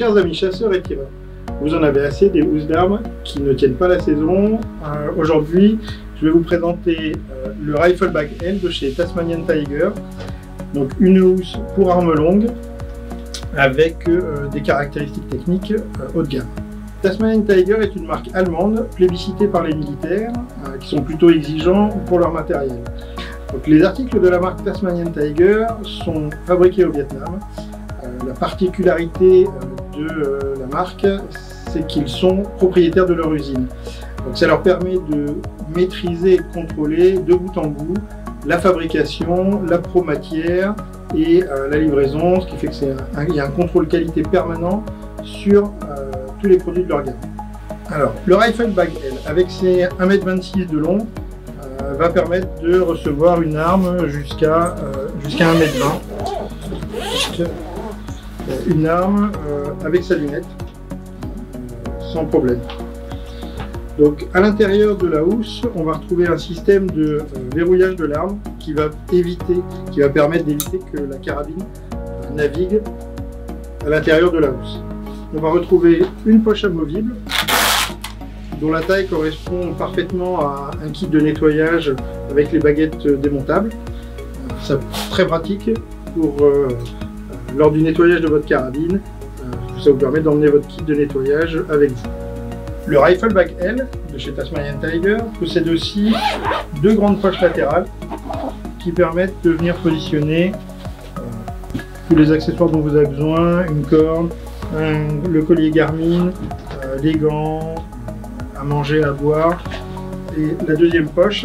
Chers amis chasseurs et tireurs, vous en avez assez des housses d'armes qui ne tiennent pas la saison. Aujourd'hui, je vais vous présenter le Rifle Bag L de chez Tasmanian Tiger. Donc une housse pour armes longues avec des caractéristiques techniques haut de gamme. Tasmanian Tiger est une marque allemande plébiscitée par les militaires qui sont plutôt exigeants pour leur matériel. Donc, les articles de la marque Tasmanian Tiger sont fabriqués au Vietnam. La particularité de la marque, c'est qu'ils sont propriétaires de leur usine. Donc, ça leur permet de maîtriser et de contrôler de bout en bout la fabrication, la pro-matière et la livraison, ce qui fait qu'il y a un contrôle qualité permanent sur tous les produits de leur gamme. Alors, le Rifle Bag L, avec ses 1,26 m de long, va permettre de recevoir une arme jusqu'à 1,20 m. Une arme avec sa lunette, sans problème. Donc à l'intérieur de la housse, on va retrouver un système de verrouillage de l'arme qui va permettre d'éviter que la carabine navigue à l'intérieur de la housse. On va retrouver une poche amovible dont la taille correspond parfaitement à un kit de nettoyage avec les baguettes démontables. C'est très pratique pour lors du nettoyage de votre carabine. Ça vous permet d'emmener votre kit de nettoyage avec vous. Le Rifle Bag L de chez Tasmanian Tiger possède aussi deux grandes poches latérales qui permettent de venir positionner tous les accessoires dont vous avez besoin, une corne, le collier Garmin, les gants, à manger, à boire. Et la deuxième poche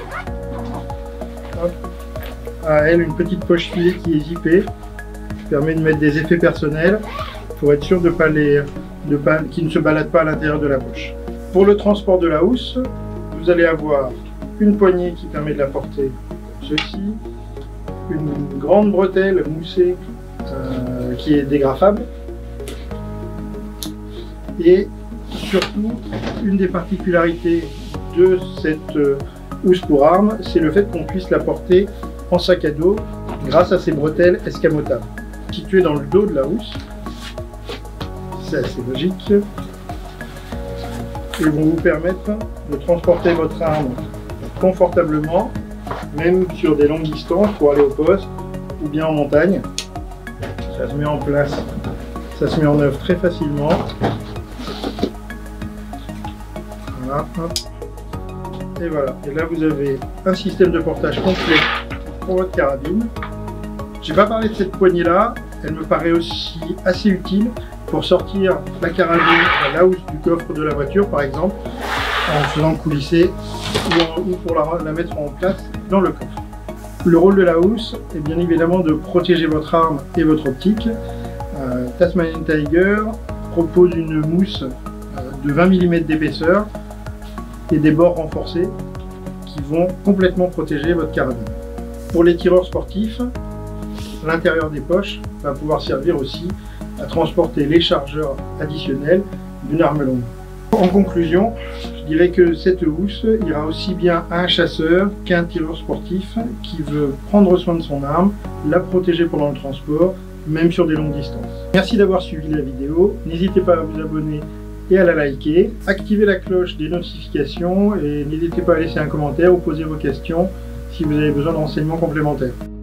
a elle une petite poche filet qui est zippée, qui permet de mettre des effets personnels pour être sûr qu'ils ne se baladent pas à l'intérieur de la poche. Pour le transport de la housse, vous allez avoir une poignée qui permet de la porter comme ceci, une grande bretelle moussée qui est dégrafable, et surtout une des particularités de cette housse pour armes, c'est le fait qu'on puisse la porter en sac à dos grâce à ces bretelles escamotables situées dans le dos de la housse. C'est assez logique et vont vous permettre de transporter votre arme confortablement, même sur des longues distances pour aller au poste ou bien en montagne. Ça se met en place, ça se met en œuvre très facilement. Voilà, hop. Et voilà. Et là vous avez un système de portage complet pour votre carabine. J'ai pas parlé de cette poignée là, elle me paraît aussi assez utile pour sortir la carabine à la housse du coffre de la voiture par exemple, en faisant coulisser ou pour la mettre en place dans le coffre. Le rôle de la housse est bien évidemment de protéger votre arme et votre optique. Tasmanian Tiger propose une mousse de 20 mm d'épaisseur et des bords renforcés qui vont complètement protéger votre carabine. Pour les tireurs sportifs, l'intérieur des poches va pouvoir servir aussi à transporter les chargeurs additionnels d'une arme longue. En conclusion, je dirais que cette housse ira aussi bien à un chasseur qu'à un tireur sportif qui veut prendre soin de son arme, la protéger pendant le transport, même sur des longues distances. Merci d'avoir suivi la vidéo, n'hésitez pas à vous abonner et à la liker, activez la cloche des notifications et n'hésitez pas à laisser un commentaire ou poser vos questions si vous avez besoin de renseignements complémentaires.